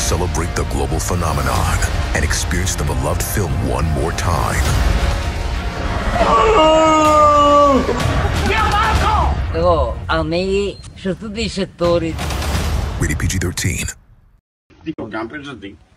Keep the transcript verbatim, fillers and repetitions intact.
celebrate the global phenomenon and experience the beloved film one more time. 그거 아메이 셔츠디 셔츠리. Rated P G thirteen. Dico, campo e giardino.